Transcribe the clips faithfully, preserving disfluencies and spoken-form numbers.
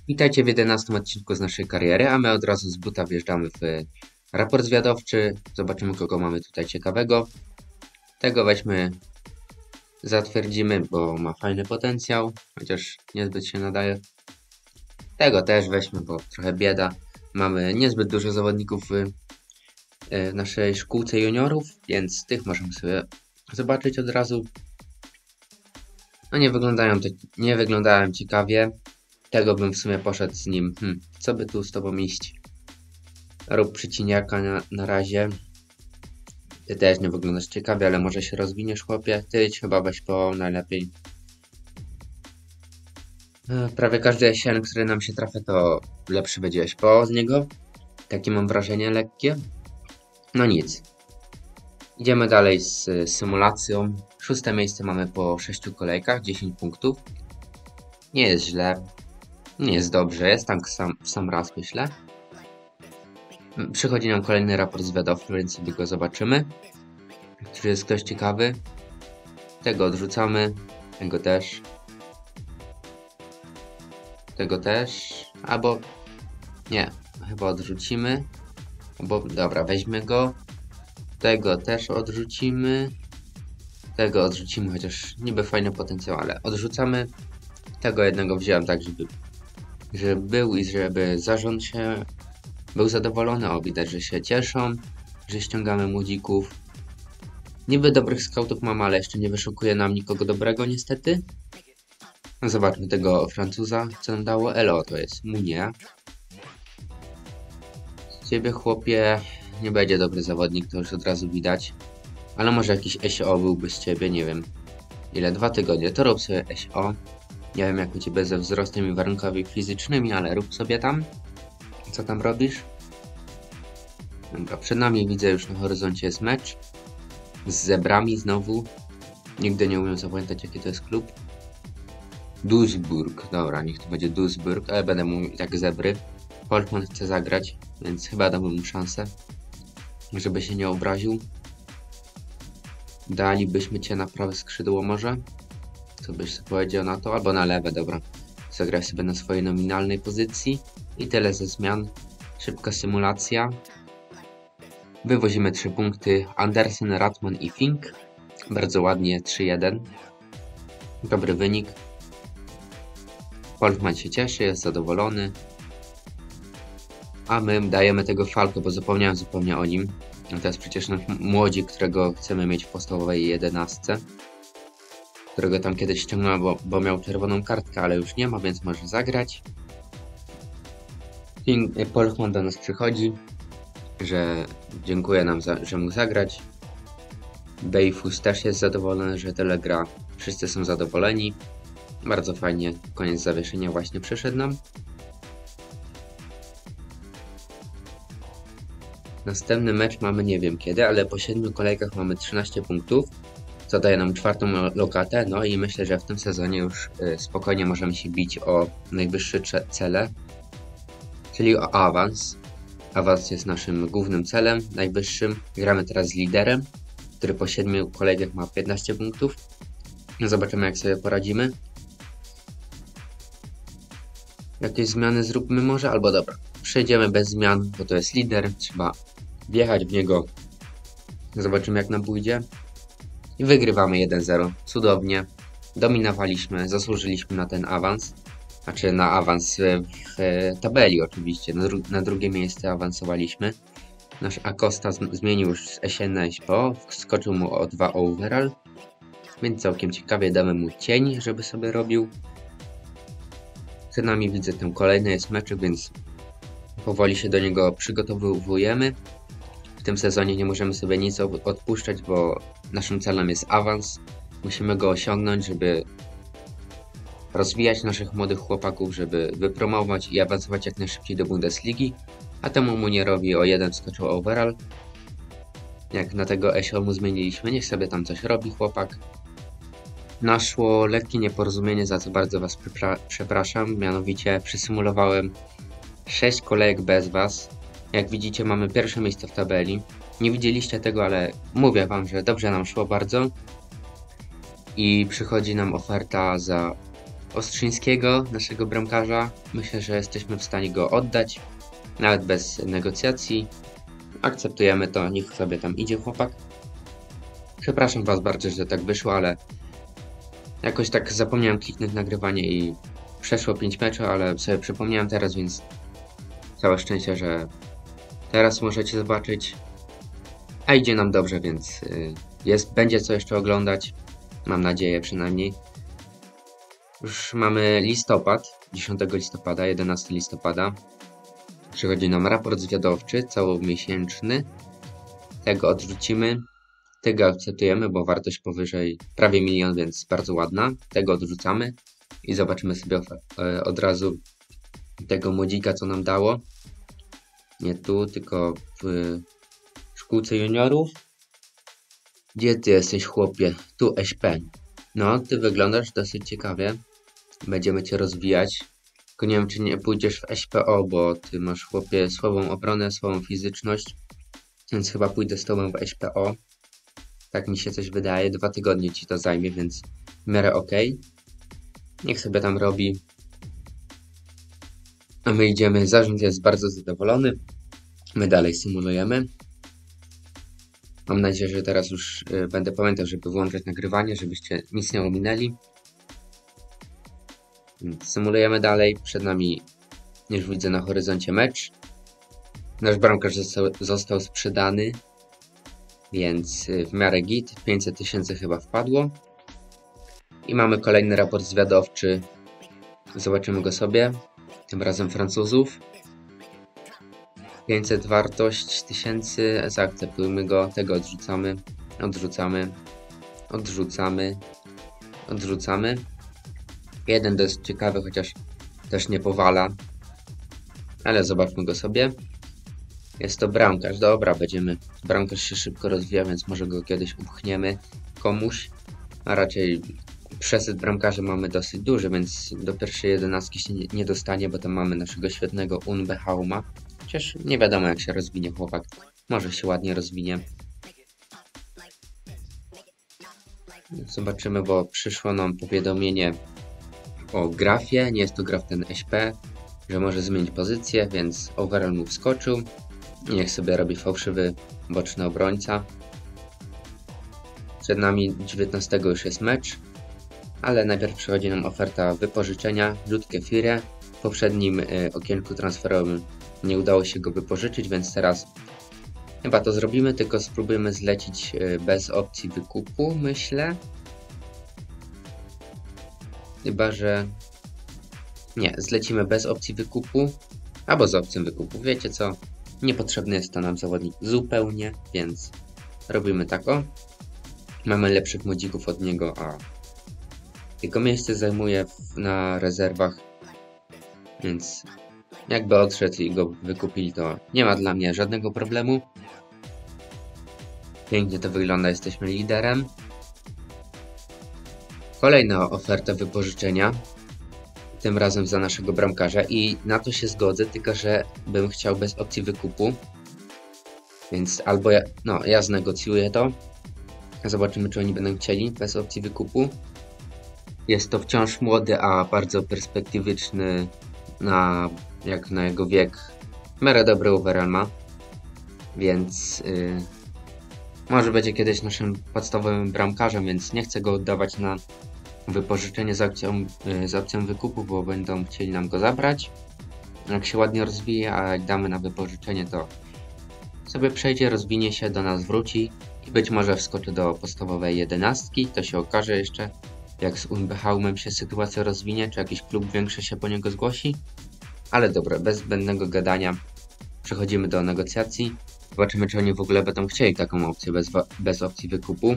Witajcie w jedenastym odcinku z naszej kariery, a my od razu z buta wjeżdżamy w raport zwiadowczy. Zobaczymy, kogo mamy tutaj ciekawego. Tego weźmy, zatwierdzimy, bo ma fajny potencjał, chociaż niezbyt się nadaje. Tego też weźmy, bo trochę bieda. Mamy niezbyt dużo zawodników w w naszej szkółce juniorów, więc tych możemy sobie zobaczyć od razu. No nie wyglądają to, nie wyglądałem ciekawie. Tego bym w sumie poszedł z nim. Hm, co by tu z tobą iść? Rób przeciniaka na, na razie. Ty też nie wyglądasz ciekawie, ale może się rozwiniesz, chłopie. Ty idź chyba weź po najlepiej. E, Prawie każdy jesień, który nam się trafia, to lepszy będzie po z niego. Takie mam wrażenie lekkie. No nic. Idziemy dalej z y, symulacją. Szóste miejsce mamy po sześciu kolejkach, dziesięć punktów. Nie jest źle. Nie jest dobrze, jest tak sam, w sam raz, myślę. M, Przychodzi nam kolejny raport zwiadowczy, więc sobie go zobaczymy. Czy jest ktoś ciekawy? Tego odrzucamy. Tego też. Tego też. Albo... Nie. Chyba odrzucimy. Albo... Dobra, weźmy go. Tego też odrzucimy. Tego odrzucimy, chociaż niby fajny potencjał, ale odrzucamy. Tego jednego wziąłem tak, żeby... Żeby był i żeby zarząd się... Był zadowolony. O, widać, że się cieszą. Że ściągamy młodzików. Niby dobrych scoutów mam, ale jeszcze nie wyszukuje nam nikogo dobrego niestety. No zobaczmy tego Francuza, co nam dało. Elo to jest Munia. Z ciebie, chłopie, nie będzie dobry zawodnik, to już od razu widać. Ale może jakiś S O byłby z ciebie, nie wiem. Ile? Dwa tygodnie, to rób sobie S O. Nie wiem jak u ciebie ze wzrostem i warunkami fizycznymi, ale rób sobie tam. Co tam robisz? Dobra, przed nami widzę już na horyzoncie jest mecz. Z zebrami znowu. Nigdy nie umiem zapamiętać jaki to jest klub. Duisburg, dobra, niech to będzie Duisburg, ale będę mówił jak zebry. Holtman chce zagrać, więc chyba damy mu szansę, żeby się nie obraził. Dalibyśmy cię na prawe skrzydło może? Co byś sobie powiedział na to? Albo na lewe, dobra. Zagraj sobie na swojej nominalnej pozycji. I tyle ze zmian. Szybka symulacja. Wywozimy trzy punkty. Andersen, Ratman i Fink. Bardzo ładnie, trzy jeden. Dobry wynik. Holtman się cieszy, jest zadowolony. A my dajemy tego Falco, bo zapomniałem zupełnie o nim. No to jest przecież nasz młodzik, którego chcemy mieć w podstawowej jedenastce. Którego tam kiedyś ściągnąłem, bo, bo miał czerwoną kartkę, ale już nie ma, więc może zagrać. Polchman do nas przychodzi, że dziękuję nam, za, że mógł zagrać. Bejfus też jest zadowolony, że tyle gra. Wszyscy są zadowoleni. Bardzo fajnie, koniec zawieszenia właśnie przyszedł nam. Następny mecz mamy nie wiem kiedy, ale po siedmiu kolejkach mamy trzynaście punktów, co daje nam czwartą lokatę, no i myślę, że w tym sezonie już y, spokojnie możemy się bić o najwyższe cele, czyli o awans. Awans jest naszym głównym celem, najwyższym. Gramy teraz z liderem, który po siedmiu kolejkach ma piętnaście punktów. Zobaczymy jak sobie poradzimy. Jakieś zmiany zróbmy może, albo dobra, przejdziemy bez zmian, bo to jest lider, trzeba wjechać w niego. Zobaczymy jak nam pójdzie. I wygrywamy jeden zero. Cudownie. Dominowaliśmy, zasłużyliśmy na ten awans. Znaczy na awans w tabeli oczywiście. Na, dru na drugie miejsce awansowaliśmy. Nasz Acosta zmienił już z S N na S P O. Skoczył mu o dwa overall. Więc całkiem ciekawie damy mu cień, żeby sobie robił. Przed nami widzę ten kolejny jest meczek, więc powoli się do niego przygotowujemy. W tym sezonie nie możemy sobie nic odpuszczać, bo naszym celem jest awans. Musimy go osiągnąć, żeby rozwijać naszych młodych chłopaków, żeby wypromować i awansować jak najszybciej do Bundesligi. A temu Munierowi o jeden skoczył overall. Jak na tego S O mu zmieniliśmy, niech sobie tam coś robi chłopak. Naszło lekkie nieporozumienie, za co bardzo was przepraszam. Mianowicie przysymulowałem sześć kolejek bez was. Jak widzicie mamy pierwsze miejsce w tabeli. Nie widzieliście tego, ale mówię wam, że dobrze nam szło bardzo. I przychodzi nam oferta za Ostrzyńskiego, naszego bramkarza. Myślę, że jesteśmy w stanie go oddać, nawet bez negocjacji. Akceptujemy to, niech sobie tam idzie chłopak. Przepraszam was bardzo, że tak wyszło, ale jakoś tak zapomniałem kliknąć nagrywanie i przeszło pięć meczów, ale sobie przypomniałem teraz, więc całe szczęście, że teraz możecie zobaczyć. A idzie nam dobrze, więc jest, będzie co jeszcze oglądać. Mam nadzieję przynajmniej. Już mamy listopad, dziesiątego listopada, jedenastego listopada. Przychodzi nam raport zwiadowczy, całomiesięczny. Tego odrzucimy. Tego akceptujemy, bo wartość powyżej prawie milion, więc bardzo ładna. Tego odrzucamy i zobaczymy sobie od razu tego młodzika, co nam dało. Nie tu, tylko w szkółce juniorów. Gdzie ty jesteś, chłopie? Tu S P. No, ty wyglądasz dosyć ciekawie. Będziemy cię rozwijać. Tylko nie wiem, czy nie pójdziesz w S P O, bo ty masz, chłopie, słabą obronę, słabą fizyczność. Więc chyba pójdę z tobą w S P O. Tak mi się coś wydaje. Dwa tygodnie ci to zajmie, więc w miarę ok. Niech sobie tam robi. A my idziemy. Zarząd jest bardzo zadowolony. My dalej symulujemy. Mam nadzieję, że teraz już y, będę pamiętał, żeby włączać nagrywanie, żebyście nic nie ominęli. Symulujemy dalej. Przed nami, już widzę na horyzoncie, mecz. Nasz bramkarz został, został sprzedany, więc y, w miarę git. pięćset tysięcy chyba wpadło. I mamy kolejny raport zwiadowczy. Zobaczymy go sobie. Tym razem Francuzów. pięćset wartość tysięcy. Zaakceptujmy go. Tego odrzucamy. Odrzucamy. Odrzucamy. Odrzucamy. Jeden dość ciekawy, chociaż też nie powala. Ale zobaczmy go sobie. Jest to bramkarz. Dobra, będziemy. Bramkarz się szybko rozwija, więc może go kiedyś upchniemy komuś. A raczej przesyt bramkarzy mamy dosyć duży, więc do pierwszej jedenastki się nie, nie dostanie, bo tam mamy naszego świetnego Unbehauma. Chociaż nie wiadomo, jak się rozwinie chłopak. Może się ładnie rozwinie. Zobaczymy, bo przyszło nam powiadomienie o grafie. Nie jest to graf ten S P, że może zmienić pozycję, więc overall mu wskoczył. Niech sobie robi fałszywy boczny obrońca. Przed nami dziewiętnastego już jest mecz, ale najpierw przychodzi nam oferta wypożyczenia Ludke Fire. W poprzednim y, okienku transferowym nie udało się go wypożyczyć, więc teraz chyba to zrobimy, tylko spróbujemy zlecić y, bez opcji wykupu, myślę. Chyba że nie, zlecimy bez opcji wykupu, albo z opcją wykupu. Wiecie co? Niepotrzebny jest to nam zawodnik zupełnie, więc robimy tak o. Mamy lepszych młodzików od niego, a jego miejsce zajmuje w, na rezerwach, więc jakby odszedł i go wykupili, to nie ma dla mnie żadnego problemu. Pięknie to wygląda, jesteśmy liderem. Kolejna oferta wypożyczenia, tym razem za naszego bramkarza i na to się zgodzę, tylko że bym chciał bez opcji wykupu. Więc albo ja, no, ja znegocjuję to. Zobaczymy, czy oni będą chcieli bez opcji wykupu. Jest to wciąż młody, a bardzo perspektywiczny na, jak na jego wiek. W miarę dobry overall ma. Więc yy, może będzie kiedyś naszym podstawowym bramkarzem, więc nie chcę go oddawać na wypożyczenie z opcją, yy, z opcją wykupu, bo będą chcieli nam go zabrać. Jak się ładnie rozwije, a jak damy na wypożyczenie, to sobie przejdzie, rozwinie się, do nas wróci i być może wskoczy do podstawowej jedenastki. To się okaże jeszcze, jak z Unbehaumem się sytuacja rozwinie, czy jakiś klub większy się po niego zgłosi. Ale dobra, bez zbędnego gadania przechodzimy do negocjacji. Zobaczymy, czy oni w ogóle będą chcieli taką opcję bez, bez opcji wykupu.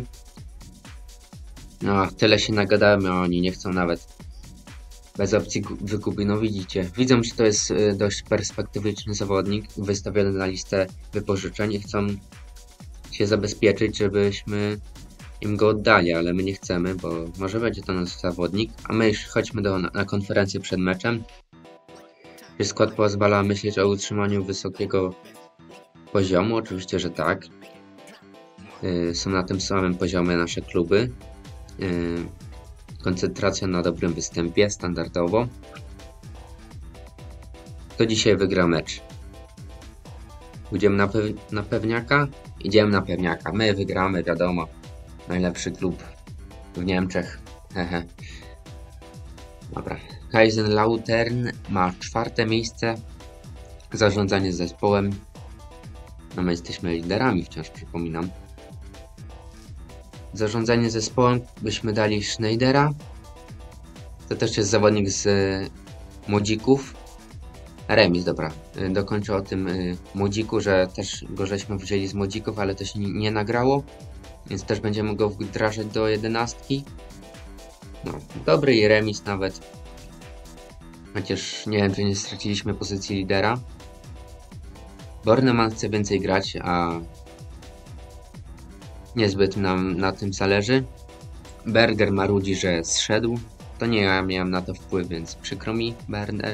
No, tyle się nagadałem, a oni nie chcą nawet bez opcji wykupu. No widzicie, widzą, że to jest dość perspektywiczny zawodnik, wystawiony na listę wypożyczeń i chcą się zabezpieczyć, żebyśmy im go oddali, ale my nie chcemy, bo może będzie to nasz zawodnik, a my już chodźmy do, na konferencję przed meczem. Czy skład pozwala myśleć o utrzymaniu wysokiego poziomu? Oczywiście, że tak. Yy, są na tym samym poziomie nasze kluby. Yy, koncentracja na dobrym występie, standardowo. To dzisiaj wygra mecz. Pójdziemy na, pew na pewniaka? Idziemy na pewniaka. My wygramy, wiadomo. Najlepszy klub w Niemczech. Hehe. Dobra. Kaiserslautern ma czwarte miejsce. Zarządzanie zespołem. No my jesteśmy liderami wciąż, przypominam. Zarządzanie zespołem byśmy dali Schneidera. To też jest zawodnik z młodzików. Remis, dobra. Dokończę o tym młodziku, że też go żeśmy wzięli z młodzików, ale to się nie nagrało. Więc też będziemy go wdrażać do jedenastki. No, dobry i remis nawet. Chociaż nie wiem, czy nie straciliśmy pozycji lidera. Bornemann chce więcej grać, a niezbyt nam na tym zależy. Berger marudzi, że zszedł. To nie ja miałem na to wpływ, więc przykro mi, Berner.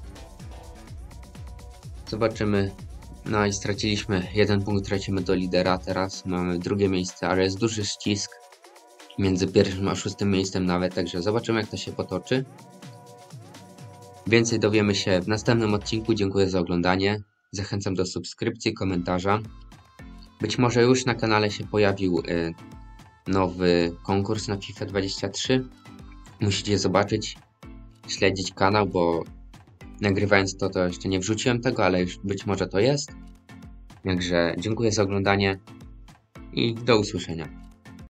Zobaczymy. No i straciliśmy jeden punkt, tracimy do lidera. Teraz mamy drugie miejsce, ale jest duży ścisk między pierwszym a szóstym miejscem nawet, także zobaczymy, jak to się potoczy. Więcej dowiemy się w następnym odcinku. Dziękuję za oglądanie. Zachęcam do subskrypcji, komentarza. Być może już na kanale się pojawił y, nowy konkurs na FIFA dwadzieścia trzy. Musicie zobaczyć, śledzić kanał, bo nagrywając to, to jeszcze nie wrzuciłem tego, ale już być może to jest. Także dziękuję za oglądanie i do usłyszenia.